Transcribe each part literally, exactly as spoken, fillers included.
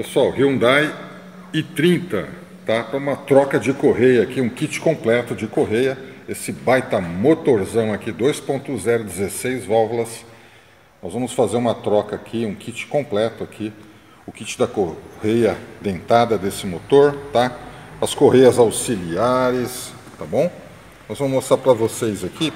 Pessoal, Hyundai i trinta, tá? Para uma troca de correia aqui, um kit completo de correia. Esse baita motorzão aqui, dois ponto zero, dezesseis válvulas. Nós vamos fazer uma troca aqui, um kit completo aqui. O kit da correia dentada desse motor, tá? As correias auxiliares, tá bom? Nós vamos mostrar para vocês aqui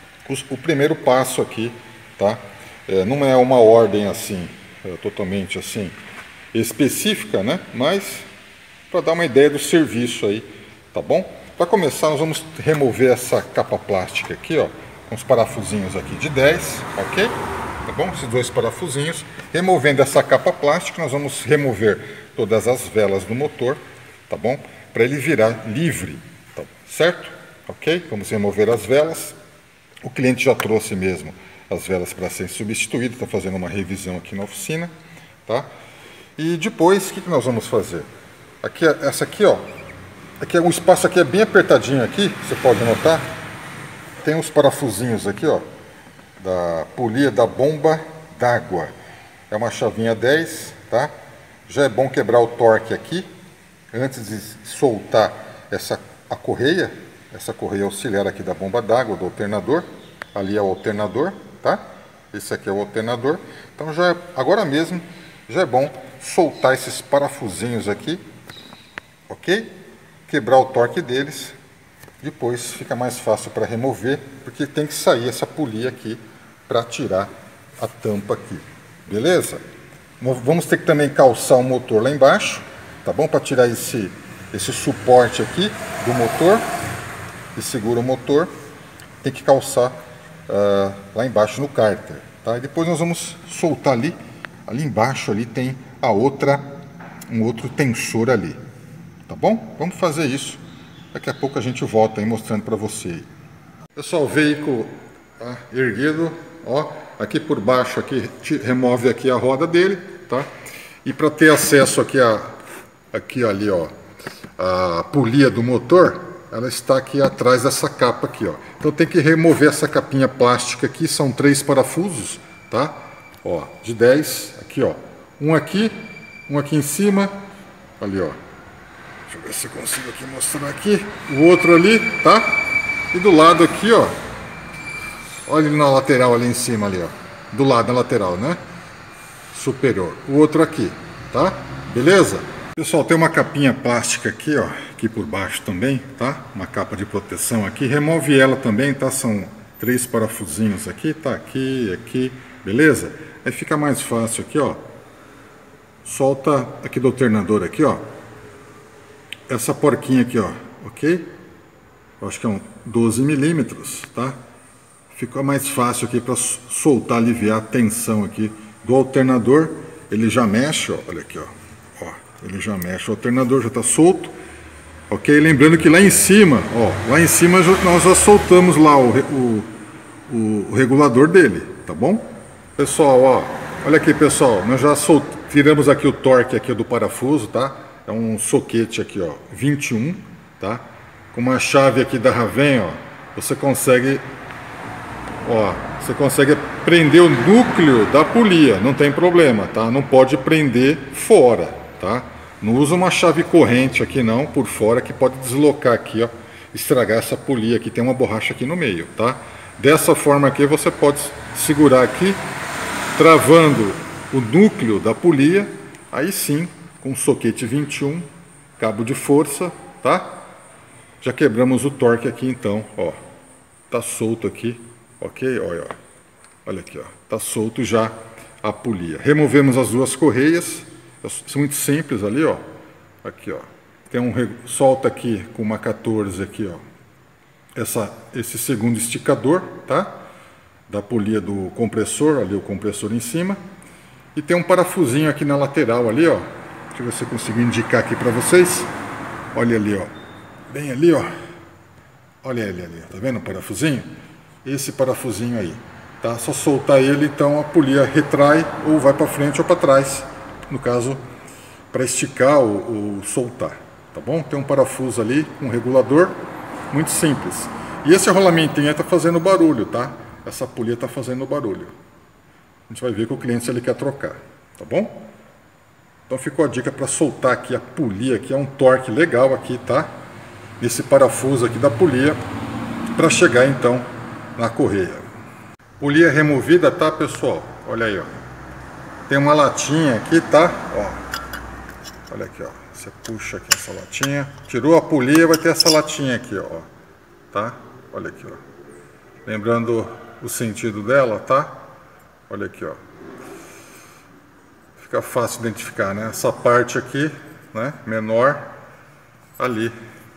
o primeiro passo aqui, tá? É, não é uma ordem assim, é, totalmente assim, específica, né? Mas para dar uma ideia do serviço aí, tá bom? Para começar, nós vamos remover essa capa plástica aqui, ó, com os parafusinhos aqui de dez, ok? Tá bom? Esses dois parafusinhos. Removendo essa capa plástica, nós vamos remover todas as velas do motor, tá bom? Para ele virar livre, tá certo? Ok? Vamos remover as velas. O cliente já trouxe mesmo as velas para serem substituídas, está fazendo uma revisão aqui na oficina, tá? E depois, o que, que nós vamos fazer? Aqui, essa aqui, ó, aqui, o espaço aqui é bem apertadinho aqui, você pode notar. Tem os parafusinhos aqui, ó, da polia da bomba d'água. É uma chavinha dez, tá? Já é bom quebrar o torque aqui, antes de soltar essa, a correia, essa correia auxiliar aqui da bomba d'água, do alternador. Ali é o alternador, tá? Esse aqui é o alternador. Então já, agora mesmo, já é bom soltar esses parafusinhos aqui, ok? Quebrar o torque deles. Depois fica mais fácil para remover, porque tem que sair essa polia aqui para tirar a tampa aqui, beleza? Vamos ter que também calçar o motor lá embaixo, tá bom? Para tirar esse, esse suporte aqui do motor, que segura o motor, tem que calçar uh, lá embaixo no cárter, tá? E depois nós vamos soltar ali, ali embaixo ali tem a outra, um outro tensor ali, tá bom? Vamos fazer isso. Daqui a pouco a gente volta aí mostrando para você. Pessoal, o veículo tá erguido, ó, aqui por baixo aqui remove aqui a roda dele, tá? E para ter acesso aqui a aqui ali, ó, a polia do motor, ela está aqui atrás dessa capa aqui, ó. Então tem que remover essa capinha plástica aqui, são três parafusos, tá? Ó, de dez, aqui, ó. Um aqui, um aqui em cima, ali, ó. Deixa eu ver se eu consigo aqui mostrar aqui. O outro ali, tá? E do lado aqui, ó. Olha ele na lateral ali em cima ali, ó. Do lado, na lateral, né? Superior. O outro aqui, tá? Beleza? Pessoal, tem uma capinha plástica aqui, ó. Aqui por baixo também, tá? Uma capa de proteção aqui. Remove ela também, tá? São três parafusinhos aqui, tá? Aqui, aqui. Beleza? Aí fica mais fácil aqui, ó. Solta aqui do alternador aqui, ó. Essa porquinha aqui, ó, ok? Eu acho que é um doze milímetros, tá? Fica mais fácil aqui para soltar, aliviar a tensão aqui do alternador. Ele já mexe, ó, olha aqui, ó, ó, ele já mexe, o alternador já está solto, ok? Lembrando que lá em cima, ó, lá em cima nós já soltamos lá o, o, o, o regulador dele, tá bom? Pessoal, ó, olha aqui, pessoal, nós já solt... tiramos aqui o torque aqui do parafuso, tá? É um soquete aqui, ó, vinte e um, tá? Com uma chave aqui da Raven, ó, você consegue, ó, você consegue prender o núcleo da polia, não tem problema, tá? Não pode prender fora, tá? Não usa uma chave corrente aqui não, por fora, que pode deslocar aqui, ó, estragar essa polia aqui, tem uma borracha aqui no meio, tá? Dessa forma aqui você pode segurar aqui, travando o núcleo da polia, aí sim, com soquete vinte e um, cabo de força, tá? Já quebramos o torque aqui então, ó. Tá solto aqui, ok? Olha, ó. Olha aqui, ó. Tá solto já a polia. Removemos as duas correias, são muito simples ali, ó. Aqui, ó. Tem um solta aqui com uma quatorze aqui, ó. Essa, esse segundo esticador, tá? Da polia do compressor, ali o compressor em cima. E tem um parafusinho aqui na lateral ali, ó. Deixa eu ver se eu consigo indicar aqui para vocês. Olha ali, ó. Bem ali, ó. Olha ele ali, tá vendo o parafusinho? Esse parafusinho aí, tá? Só soltar ele, então a polia retrai ou vai para frente ou para trás. No caso, para esticar ou, ou soltar, tá bom? Tem um parafuso ali, um regulador, muito simples. E esse rolamentinho aí tá fazendo barulho, tá? Essa polia tá fazendo barulho. A gente vai ver com o cliente se ele quer trocar, tá bom? Então ficou a dica para soltar aqui a polia, aqui é um torque legal aqui, tá? Nesse parafuso aqui da polia, para chegar então na correia. Polia removida, tá, pessoal? Olha aí, ó. Tem uma latinha aqui, tá? Ó. Olha aqui, ó. Você puxa aqui essa latinha, tirou a polia, vai ter essa latinha aqui, ó. Tá? Olha aqui, ó. Lembrando o sentido dela, tá? Olha aqui, ó. Fica fácil identificar, né? Essa parte aqui, né, menor, ali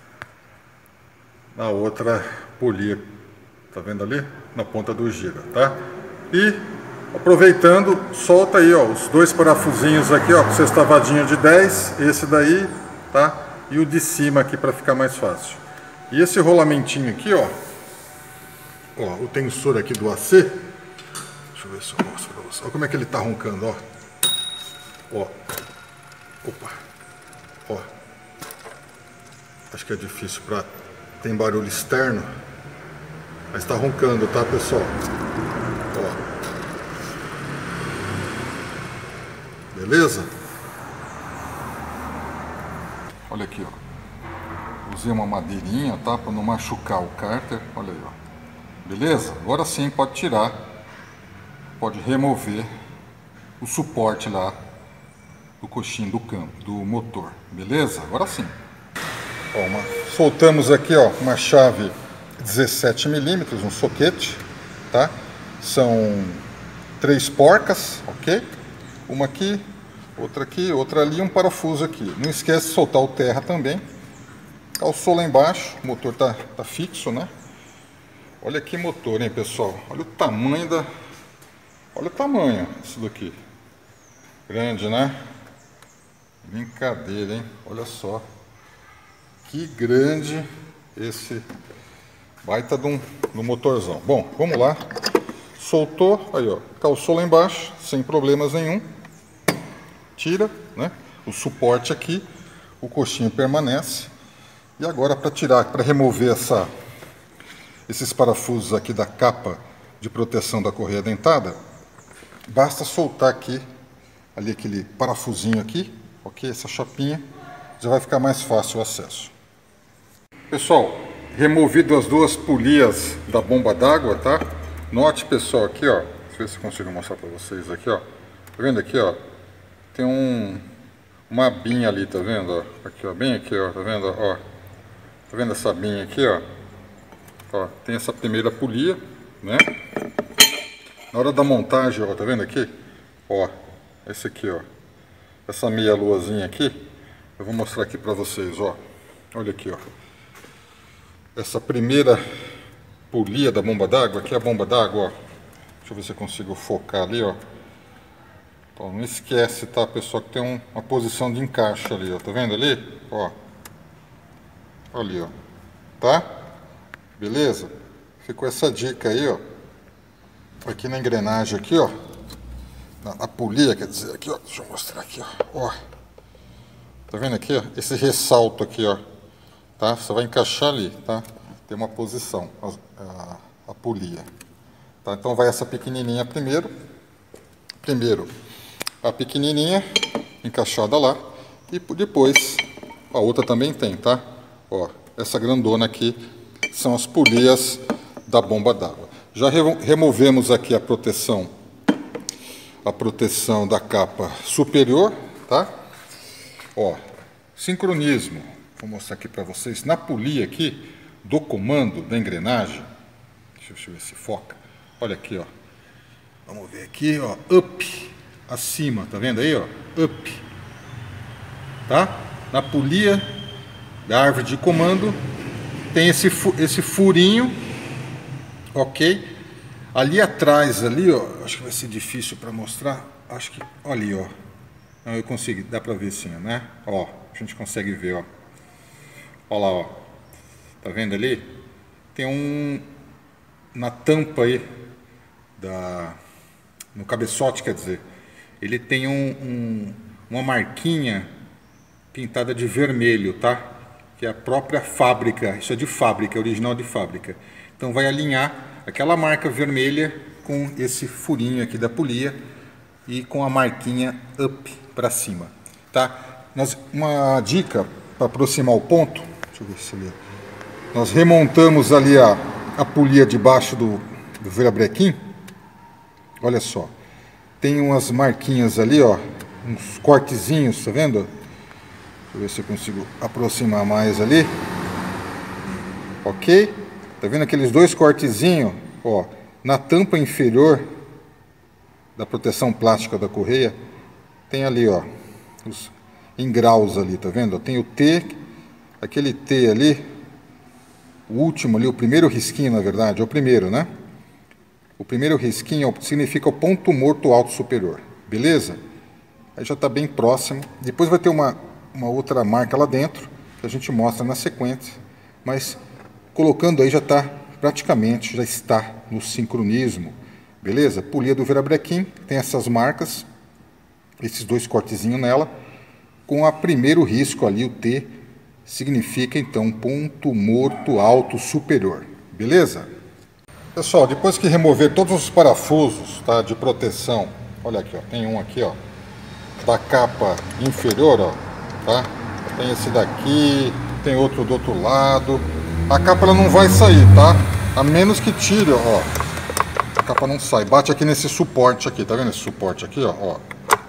na outra polia, tá vendo ali? Na ponta do gira, tá? E aproveitando, solta aí, ó, os dois parafusinhos aqui, ó, sextavadinho de dez, esse daí, tá? E o de cima aqui para ficar mais fácil. E esse rolamentinho aqui, ó, ó, o tensor aqui do A C, deixa eu ver se eu mostro pra você. Olha como é que ele tá roncando, ó. Ó, opa, ó, acho que é difícil para, tem barulho externo, mas tá roncando, tá, pessoal? Ó, beleza? Olha aqui, ó, usei uma madeirinha, tá, para não machucar o cárter, olha aí, ó, beleza? Agora sim pode tirar, pode remover o suporte lá do coxinho do campo, do motor, beleza? Agora sim. Ó, uma, soltamos aqui, ó, uma chave dezessete milímetros, um soquete, tá? São três porcas, ok? Uma aqui, outra aqui, outra ali, um parafuso aqui. Não esquece de soltar o terra também. Calçou lá embaixo, o motor tá, tá fixo, né? Olha que motor, hein, pessoal? Olha o tamanho da... Olha o tamanho disso daqui. Grande, né? Brincadeira, hein? Olha só. Que grande esse baita de um, de um motorzão. Bom, vamos lá. Soltou, aí ó, calçou lá embaixo, sem problemas nenhum. Tira, né? O suporte aqui, o coxinho permanece. E agora para tirar, para remover essa, esses parafusos aqui da capa de proteção da correia dentada, basta soltar aqui, ali aquele parafusinho aqui, ok? Essa chapinha, já vai ficar mais fácil o acesso. Pessoal, removido as duas polias da bomba d'água, tá? Note, pessoal, aqui, ó, deixa eu ver se eu consigo mostrar para vocês aqui, ó. Tá vendo aqui, ó? Tem um, uma abinha ali, tá vendo? Ó? Aqui, ó, bem aqui, ó, tá vendo? Ó, tá vendo essa abinha aqui, ó? Ó, tem essa primeira polia, né? Na hora da montagem, ó, tá vendo aqui? Ó, esse aqui, ó. Essa meia luazinha aqui, eu vou mostrar aqui pra vocês, ó. Olha aqui, ó. Essa primeira polia da bomba d'água, aqui é a bomba d'água, ó. Deixa eu ver se eu consigo focar ali, ó. Então, não esquece, tá, pessoal, que tem um, uma posição de encaixe ali, ó. Tá vendo ali? Ó. Ali, ó. Tá? Beleza? Ficou essa dica aí, ó. Aqui na engrenagem aqui, ó. Na, na polia, quer dizer, aqui, ó. Deixa eu mostrar aqui, ó. Ó. Tá vendo aqui, ó? Esse ressalto aqui, ó. Tá? Você vai encaixar ali, tá? Tem uma posição, a, a, a polia. Tá? Então vai essa pequenininha primeiro. Primeiro a pequenininha encaixada lá. E depois a outra também tem, tá? Ó, essa grandona aqui são as polias da bomba d'água. Já re removemos aqui a proteção, a proteção da capa superior, tá? Ó, sincronismo. Vou mostrar aqui para vocês. Na polia aqui do comando da engrenagem, deixa eu, deixa eu ver se foca. Olha aqui, ó. Vamos ver aqui, ó. Up, acima, tá vendo aí, ó? Up, tá? Na polia da árvore de comando tem esse fu esse furinho, ok? Ali atrás, ali, ó. Acho que vai ser difícil para mostrar. Acho que, olha ali, ó. Não, eu consigo, dá para ver sim, né? Ó, a gente consegue ver, ó. Olha lá, ó. Tá vendo ali? Tem um... Na tampa aí, da, no cabeçote, quer dizer, ele tem um, um, uma marquinha pintada de vermelho, tá? Que é a própria fábrica, isso é de fábrica, original de fábrica. Então vai alinhar aquela marca vermelha com esse furinho aqui da polia e com a marquinha up para cima. tá? Nós, uma dica para aproximar o ponto, deixa eu ver se ali, nós remontamos ali a, a polia debaixo do, do virabrequim. Olha só, tem umas marquinhas ali, ó, uns cortezinhos, tá vendo? Deixa eu ver se eu consigo aproximar mais ali. Ok? Tá vendo aqueles dois cortezinhos, ó, na tampa inferior da proteção plástica da correia, tem ali, ó, os, em graus ali, tá vendo? Tem o T, aquele T ali, o último ali, o primeiro risquinho, na verdade, é o primeiro, né? O primeiro risquinho significa o ponto morto alto superior, beleza? Aí já está bem próximo. Depois vai ter uma, uma outra marca lá dentro, que a gente mostra na sequência, mas colocando aí já está praticamente, já está no sincronismo, beleza? Polia do virabrequim, tem essas marcas, esses dois cortezinhos nela, com a primeiro risco ali, o T, significa então ponto morto alto superior, beleza? Pessoal, depois que remover todos os parafusos, tá, de proteção, olha aqui, ó, tem um aqui, ó, da capa inferior, ó, tá? Tem esse daqui, tem outro do outro lado. A capa ela não vai sair, tá? A menos que tire, ó. A capa não sai. Bate aqui nesse suporte aqui, tá vendo esse suporte aqui, ó? ó.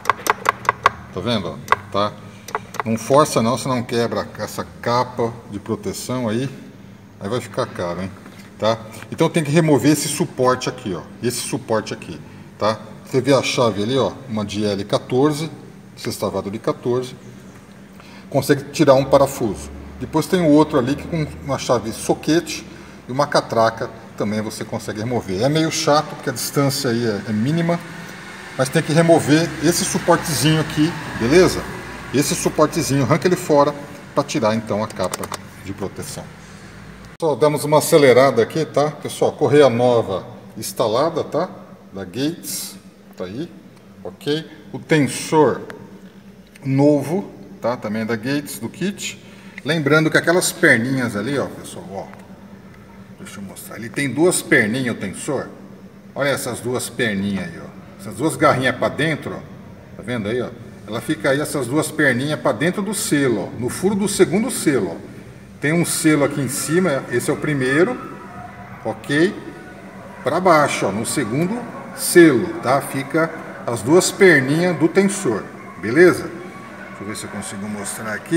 Tá vendo, ó? Tá? Não força não, senão quebra essa capa de proteção aí. Aí vai ficar caro, hein? Tá? Então tem que remover esse suporte aqui, ó. Esse suporte aqui, tá? Você vê a chave ali, ó, uma de L quatorze, sextavado de quatorze. Consegue tirar um parafuso. Depois tem o outro ali que com uma chave soquete e uma catraca também você consegue remover. É meio chato porque a distância aí é, é mínima, mas tem que remover esse suportezinho aqui, beleza? Esse suportezinho, arranca ele fora para tirar então a capa de proteção. Só damos uma acelerada aqui, tá? Pessoal, correia nova instalada, tá? Da Gates, tá aí, ok? O tensor novo, tá? Também é da Gates, do kit. Lembrando que aquelas perninhas ali, ó, pessoal, ó, deixa eu mostrar. Ele tem duas perninhas o tensor. Olha essas duas perninhas aí, ó. Essas duas garrinhas para dentro, ó. Tá vendo aí, ó? Ela fica aí, essas duas perninhas para dentro do selo, ó. No furo do segundo selo, ó. Tem um selo aqui em cima, esse é o primeiro, ok? Para baixo, ó, no segundo selo, tá? Fica as duas perninhas do tensor, beleza? Deixa eu ver se eu consigo mostrar aqui.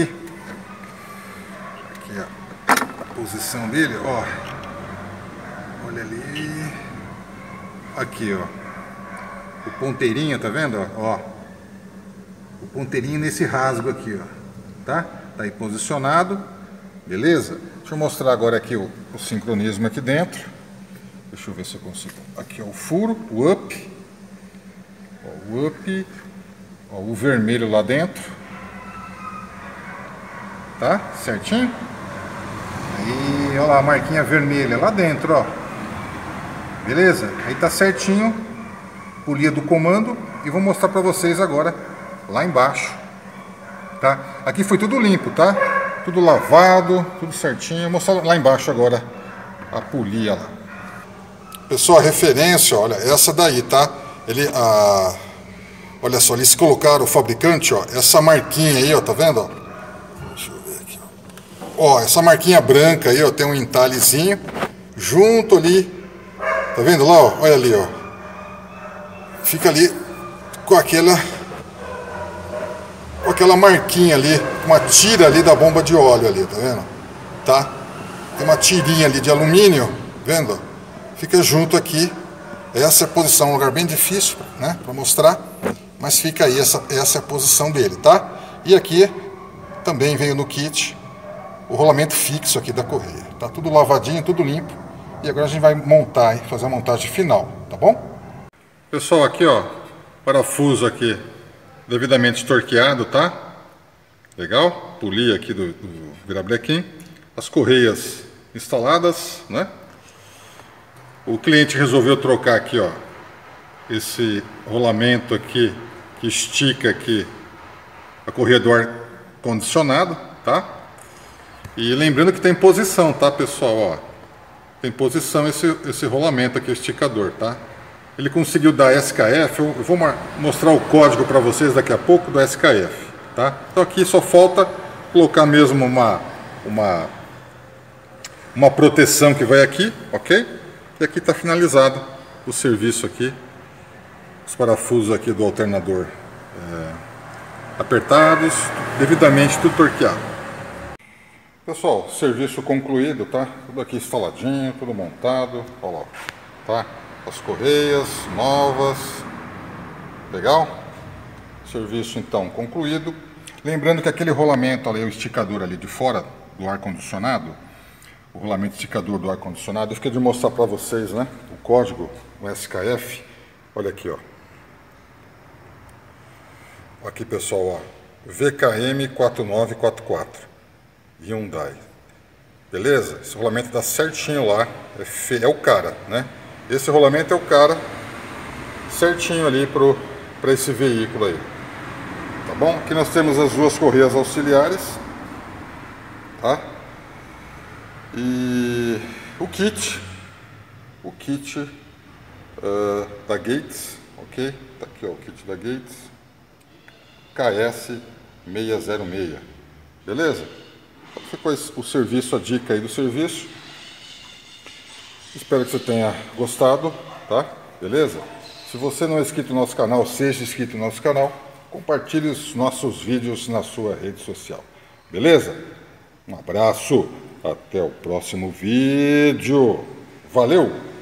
Aqui, ó, a posição dele, ó. Olha ali. Aqui, ó. O ponteirinho, tá vendo? Ó. O ponteirinho nesse rasgo aqui, ó. Tá? Tá aí posicionado. Beleza? Deixa eu mostrar agora aqui o, o sincronismo aqui dentro. Deixa eu ver se eu consigo. Aqui é o furo, o up. Ó, o up. Ó, o vermelho lá dentro. Tá? Certinho? Aí, olha lá a marquinha vermelha lá dentro, ó. Beleza? Aí tá certinho. Polia do comando. E vou mostrar pra vocês agora lá embaixo. Tá? Aqui foi tudo limpo, tá? Tudo lavado, tudo certinho. Vou mostrar lá embaixo agora a polia lá. Pessoal, a referência, olha, essa daí, tá? Ele, a... olha só, eles colocaram o fabricante, ó, essa marquinha aí, ó, tá vendo? Ó? Deixa eu ver aqui, ó. Ó, essa marquinha branca aí, ó, tem um entalhezinho junto ali. Tá vendo lá, ó? Olha ali, ó. Fica ali com aquela... com aquela marquinha ali, uma tira ali da bomba de óleo ali, tá vendo? Tá? Tem uma tirinha ali de alumínio, vendo? Fica junto aqui. Essa é a posição, um lugar bem difícil, né, para mostrar, mas fica aí, essa, essa é a posição dele, tá? E aqui também veio no kit o rolamento fixo aqui da correia. Tá tudo lavadinho, tudo limpo. E agora a gente vai montar e fazer a montagem final, tá bom? Pessoal, aqui ó, parafuso aqui devidamente torqueado, tá? Legal? Polia aqui do, do virabrequim. As correias instaladas, né? O cliente resolveu trocar aqui, ó, esse rolamento aqui que estica aqui a correia do ar condicionado, tá? E lembrando que tem posição, tá, pessoal? Ó, tem posição esse, esse rolamento aqui, o esticador, tá? Ele conseguiu dar S K F, eu vou mostrar o código para vocês daqui a pouco do S K F. tá? Então aqui só falta colocar mesmo uma, uma, uma proteção que vai aqui, ok? E aqui está finalizado o serviço aqui. Os parafusos aqui do alternador é, apertados, devidamente tudo torqueado. Pessoal, serviço concluído, tá? Tudo aqui instaladinho, tudo montado, olha lá, tá? As correias novas, legal? Serviço então concluído. Lembrando que aquele rolamento ali, o esticador ali de fora do ar-condicionado, o rolamento esticador do ar-condicionado, eu fiquei de mostrar para vocês, né? O código, o S K F, olha aqui, ó. Aqui pessoal, ó, V K M quatro nove quatro quatro. Hyundai, beleza? Esse rolamento dá certinho lá, é, fe... é o cara, né? Esse rolamento é o cara certinho ali para esse veículo aí, tá bom? Aqui nós temos as duas correias auxiliares, tá? E o kit, o kit uh, da Gates, ok? Tá aqui ó, o kit da Gates, K S seiscentos e seis, beleza? Ficou o serviço, a dica aí do serviço. Espero que você tenha gostado, tá? Beleza? Se você não é inscrito no nosso canal, seja inscrito no nosso canal. Compartilhe os nossos vídeos na sua rede social. Beleza? Um abraço. Até o próximo vídeo. Valeu!